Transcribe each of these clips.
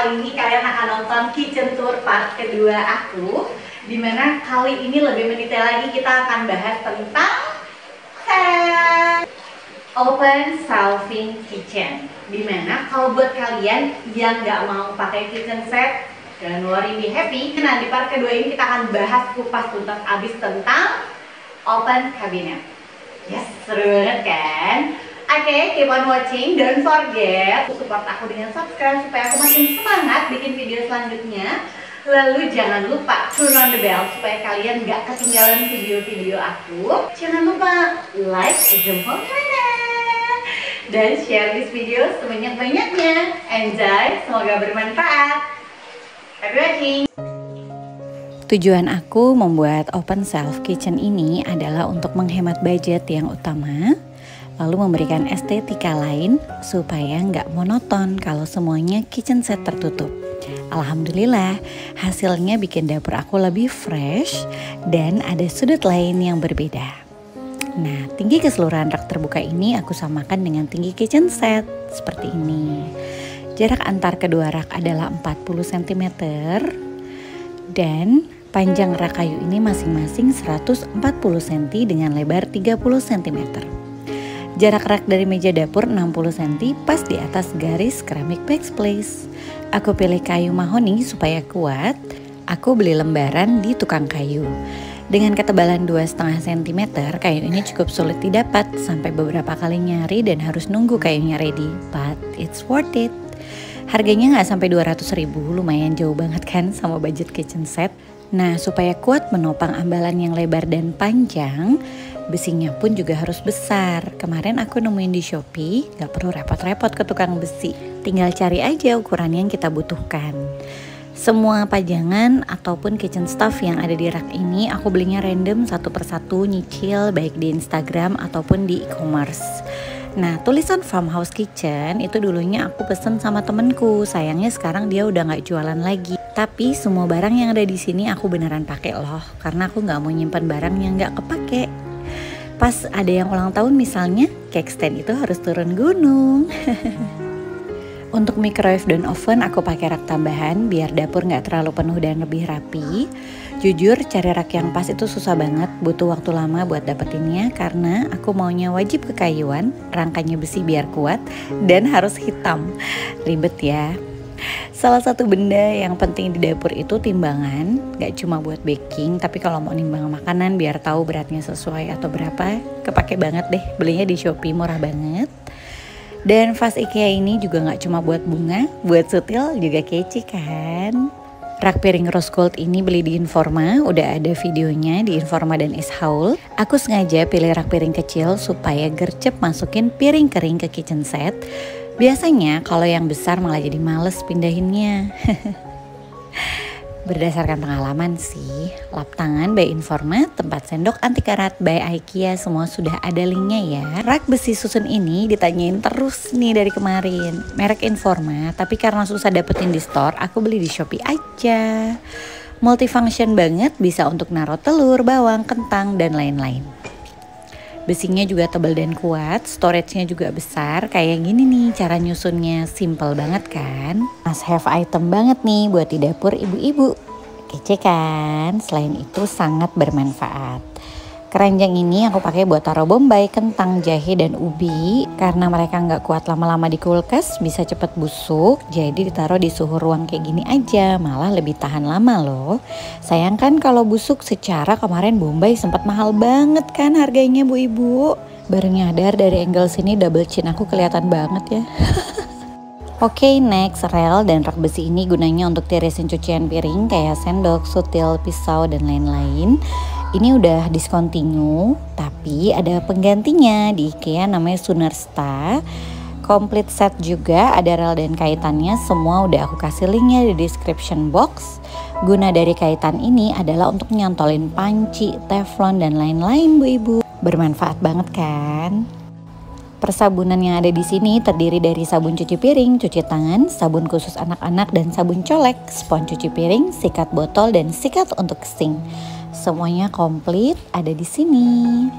kali ini kalian akan nonton kitchen tour part kedua aku, dimana kali ini lebih mendetail lagi. Kita akan bahas tentang open shelving kitchen. Dimana kalau buat kalian yang nggak mau pakai kitchen set, don't worry, be happy. Nah, di part kedua ini kita akan bahas kupas tuntas abis tentang open cabinet. Yes, seru banget kan? Oke, keep on watching. Don't forget support aku dengan subscribe supaya aku makin semangat bikin video selanjutnya. Lalu jangan lupa turn on the bell supaya kalian gak ketinggalan video-video aku. Jangan lupa like, jempol kanan, dan share this video sebanyak-banyaknya. Enjoy, semoga bermanfaat. Happy watching. Tujuan aku membuat open shelf kitchen ini adalah untuk menghemat budget yang utama, lalu memberikan estetika lain supaya nggak monoton kalau semuanya kitchen set tertutup. Alhamdulillah, hasilnya bikin dapur aku lebih fresh dan ada sudut lain yang berbeda. Nah, tinggi keseluruhan rak terbuka ini aku samakan dengan tinggi kitchen set seperti ini. Jarak antar kedua rak adalah 40 cm dan panjang rak kayu ini masing-masing 140 cm dengan lebar 30 cm. Jarak rak dari meja dapur 60 cm pas di atas garis keramik backsplace. Aku pilih kayu mahoni supaya kuat. Aku beli lembaran di tukang kayu. Dengan ketebalan 2,5 cm, kayu ini cukup sulit didapat sampai beberapa kali nyari dan harus nunggu kayunya ready. But it's worth it. Harganya nggak sampai 200.000, lumayan jauh banget kan sama budget kitchen set. Nah, supaya kuat menopang ambalan yang lebar dan panjang, besinya pun juga harus besar. Kemarin aku nemuin di Shopee, gak perlu repot-repot ke tukang besi. Tinggal cari aja ukuran yang kita butuhkan. Semua pajangan ataupun kitchen stuff yang ada di rak ini aku belinya random satu persatu, nyicil baik di Instagram ataupun di e-commerce. Nah, tulisan Farmhouse Kitchen itu dulunya aku pesen sama temenku. Sayangnya sekarang dia udah gak jualan lagi. Tapi semua barang yang ada di sini aku beneran pakai loh, karena aku nggak mau nyimpan barang yang nggak kepake. Pas ada yang ulang tahun misalnya, cake stand itu harus turun gunung. Untuk microwave dan oven aku pakai rak tambahan biar dapur nggak terlalu penuh dan lebih rapi. Jujur cari rak yang pas itu susah banget, butuh waktu lama buat dapetinnya karena aku maunya wajib kekayuan, rangkanya besi biar kuat, dan harus hitam. Ribet ya. Salah satu benda yang penting di dapur itu timbangan, gak cuma buat baking, tapi kalau mau nimbang makanan biar tahu beratnya sesuai atau berapa, kepake banget deh, belinya di Shopee murah banget. Dan vas IKEA ini juga gak cuma buat bunga, buat sutil juga kece kan. Rak piring rose gold ini beli di Informa, udah ada videonya di Informa dan Ishaul. Aku sengaja pilih rak piring kecil supaya gercep masukin piring kering ke kitchen set. Biasanya kalau yang besar malah jadi males pindahinnya. Berdasarkan pengalaman sih, lap tangan by Informa, tempat sendok anti karat by IKEA semua sudah ada linknya ya. Rak besi susun ini ditanyain terus nih dari kemarin. Merek Informa, tapi karena susah dapetin di store, aku beli di Shopee aja. Multifunction banget, bisa untuk naruh telur, bawang, kentang, dan lain-lain. Besinya juga tebal dan kuat, storage-nya juga besar. Kayak gini nih cara nyusunnya, simple banget kan? Must have item banget nih buat di dapur ibu-ibu. Kece kan? Selain itu sangat bermanfaat. Keranjang ini aku pakai buat taruh bombay, kentang, jahe, dan ubi. Karena mereka nggak kuat lama-lama di kulkas, bisa cepet busuk. Jadi ditaruh di suhu ruang kayak gini aja, malah lebih tahan lama loh. Sayang kan kalau busuk, secara kemarin bombay sempat mahal banget kan harganya bu ibu. Baru nyadar dari angle sini double chin aku kelihatan banget ya. Oke, next, rel dan rak besi ini gunanya untuk tirisin cucian piring kayak sendok, sutil, pisau, dan lain-lain. Ini udah discontinue, tapi ada penggantinya di IKEA namanya Sunersta. Complete set juga, ada rel dan kaitannya, semua udah aku kasih linknya di description box. Guna dari kaitan ini adalah untuk nyantolin panci, teflon, dan lain-lain bu ibu. Bermanfaat banget kan? Persabunan yang ada di sini terdiri dari sabun cuci piring, cuci tangan, sabun khusus anak-anak, dan sabun colek, spons cuci piring, sikat botol, dan sikat untuk sink. Semuanya komplit ada di sini.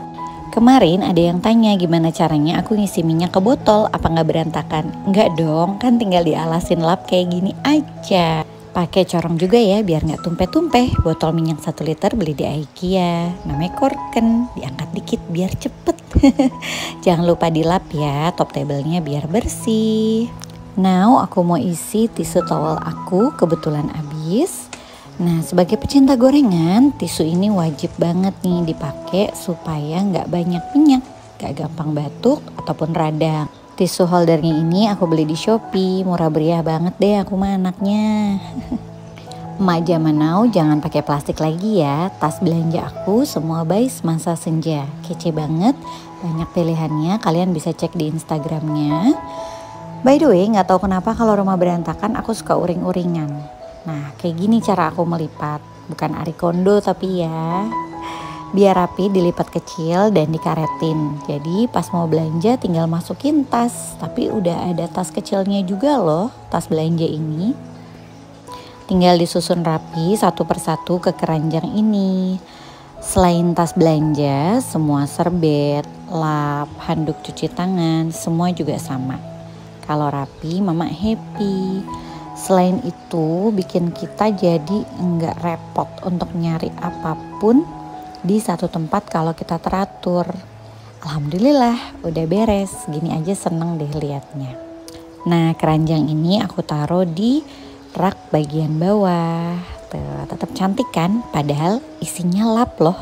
Kemarin ada yang tanya gimana caranya aku ngisi minyak ke botol, apa nggak berantakan? Nggak dong, kan tinggal dialasin lap kayak gini aja. Pakai corong juga ya biar nggak tumpeh-tumpeh. Botol minyak 1 liter beli di IKEA, namanya korken, diangkat dikit biar cepet. Jangan lupa dilap ya top table-nya biar bersih. Now aku mau isi tisu towel aku, kebetulan habis. Nah sebagai pecinta gorengan, tisu ini wajib banget nih dipakai supaya nggak banyak minyak, nggak gampang batuk ataupun radang. Tisu holdernya ini aku beli di Shopee, murah meriah banget deh aku mah anaknya. Emak zaman now jangan pakai plastik lagi ya. Tas belanja aku semua by Masa Senja, kece banget, banyak pilihannya, kalian bisa cek di Instagramnya. By the way, nggak tahu kenapa kalau rumah berantakan aku suka uring-uringan. Nah kayak gini cara aku melipat, bukan Ari Kondo tapi ya. Biar rapi dilipat kecil dan dikaretin. Jadi pas mau belanja tinggal masukin tas. Tapi udah ada tas kecilnya juga loh, tas belanja ini. Tinggal disusun rapi satu persatu ke keranjang ini. Selain tas belanja, semua serbet, lap, handuk cuci tangan, semua juga sama. Kalau rapi, mama happy. Selain itu, bikin kita jadi enggak repot untuk nyari apapun di satu tempat kalau kita teratur. Alhamdulillah udah beres, gini aja seneng deh liatnya. Nah keranjang ini aku taruh di rak bagian bawah. Tuh, tetap cantik kan, padahal isinya lap loh.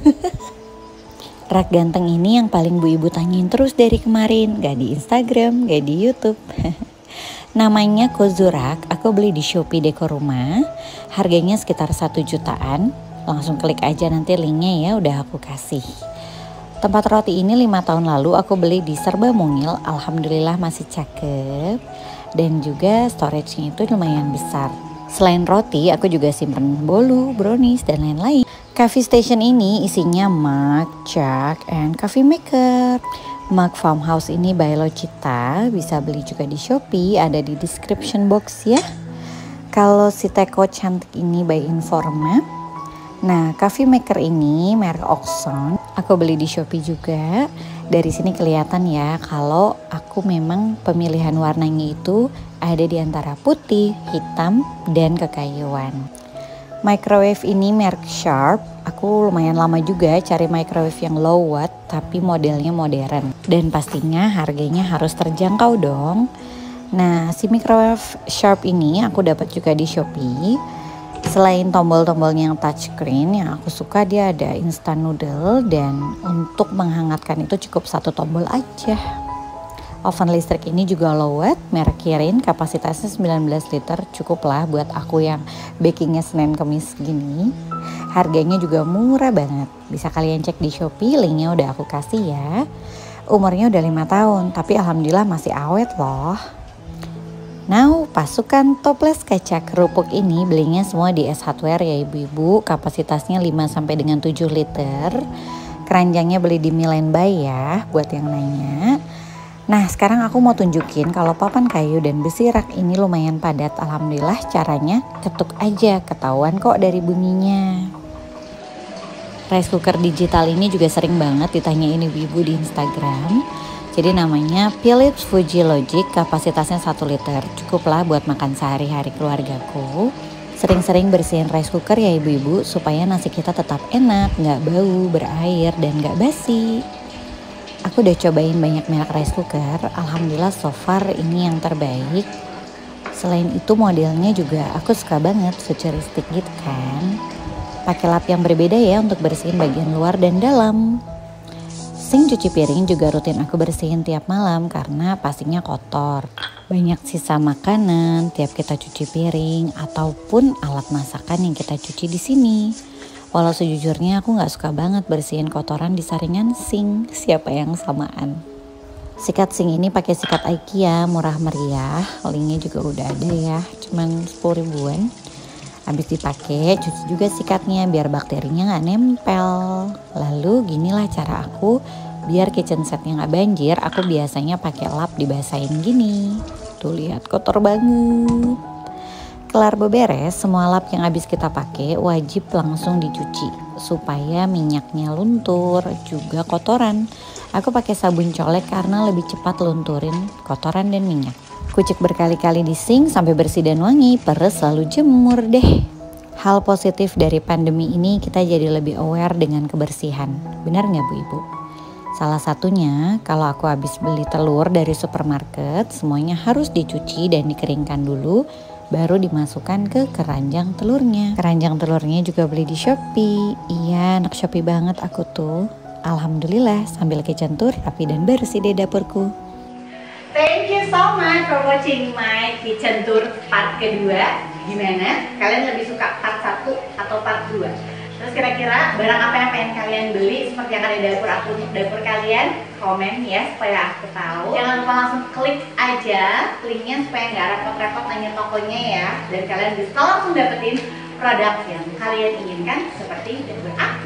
Rak ganteng ini yang paling bu ibu tanyain terus dari kemarin, gak di Instagram, gak di YouTube. Namanya Cozy Rak, aku beli di Shopee dekor rumah, harganya sekitar 1 jutaan. Langsung klik aja nanti linknya ya, udah aku kasih. Tempat roti ini 5 tahun lalu aku beli di Serba Mungil, alhamdulillah masih cakep. Dan juga storage-nya itu lumayan besar. Selain roti, aku juga simpen bolu, brownies, dan lain-lain. Coffee station ini isinya mug, jug, and coffee maker. Mug Farmhouse ini by Locita, bisa beli juga di Shopee, ada di description box ya. Kalau si teko cantik ini by Informa. Nah, coffee maker ini merek Oxon, aku beli di Shopee juga. Dari sini kelihatan ya kalau aku memang pemilihan warnanya itu ada di antara putih, hitam, dan kekayuan. Microwave ini merek Sharp, aku lumayan lama juga cari microwave yang low watt tapi modelnya modern. Dan pastinya harganya harus terjangkau dong. Nah, si microwave Sharp ini aku dapat juga di Shopee. Selain tombol-tombolnya yang touchscreen, yang aku suka dia ada instant noodle, dan untuk menghangatkan itu cukup 1 tombol aja. Oven listrik ini juga low watt, merek Kirin, kapasitasnya 19 liter, cukup lah buat aku yang bakingnya Senin Kemis gini. Harganya juga murah banget, bisa kalian cek di Shopee, linknya udah aku kasih ya. Umurnya udah 5 tahun, tapi alhamdulillah masih awet loh. Now, pasukan toples kaca kerupuk ini belinya semua di S Hardware ya ibu-ibu, kapasitasnya 5 sampai dengan 7 liter. Keranjangnya beli di Milenbay ya, buat yang nanya. Nah, sekarang aku mau tunjukin kalau papan kayu dan besi rak ini lumayan padat. Alhamdulillah caranya ketuk aja, ketahuan kok dari bunyinya. Rice cooker digital ini juga sering banget ditanyain ibu-ibu di Instagram. Jadi namanya Philips Fuji Logic, kapasitasnya 1 liter. Cukuplah buat makan sehari-hari keluargaku. Sering-sering bersihin rice cooker ya ibu-ibu, supaya nasi kita tetap enak, nggak bau, berair, dan nggak basi. Aku udah cobain banyak merek rice cooker, alhamdulillah so far ini yang terbaik. Selain itu modelnya juga aku suka banget, futuristik gitu kan. Pakai lap yang berbeda ya untuk bersihin bagian luar dan dalam. Sink cuci piring juga rutin aku bersihin tiap malam karena pastinya kotor. Banyak sisa makanan tiap kita cuci piring ataupun alat masakan yang kita cuci di sini. Walau sejujurnya aku nggak suka banget bersihin kotoran di saringan sink. Siapa yang samaan? Sikat sink ini pakai sikat IKEA, murah meriah. Linknya juga udah ada ya, cuman 10 ribuan. Habis dipakai, cuci juga sikatnya biar bakterinya nggak nempel. Lalu ginilah cara aku biar kitchen setnya nggak banjir. Aku biasanya pakai lap dibasahin gini. Tuh lihat kotor banget. kelar beberes, semua lap yang habis kita pakai wajib langsung dicuci supaya minyaknya luntur, juga kotoran. Aku pakai sabun colek karena lebih cepat lunturin kotoran dan minyak. Kucek berkali-kali di sink sampai bersih dan wangi, peres lalu jemur deh. Hal positif dari pandemi ini kita jadi lebih aware dengan kebersihan. Benar nggak Bu Ibu? Salah satunya kalau aku habis beli telur dari supermarket, semuanya harus dicuci dan dikeringkan dulu, baru dimasukkan ke keranjang telurnya. Keranjang telurnya juga beli di Shopee. Iya, anak Shopee banget aku tuh. Alhamdulillah, sambil kitchen tour rapi dan bersih deh dapurku. Thank you so much for watching my kitchen tour part kedua. Gimana? Kalian lebih suka part 1 atau part 2? Terus kira-kira barang apa yang pengen kalian beli seperti yang ada di dapur aku untuk dapur kalian? Komen ya supaya aku tahu. Jangan lupa langsung klik aja linknya supaya nggak repot-repot nanya tokonya ya. Dan kalian bisa langsung dapetin produk yang kalian inginkan seperti dapur aku.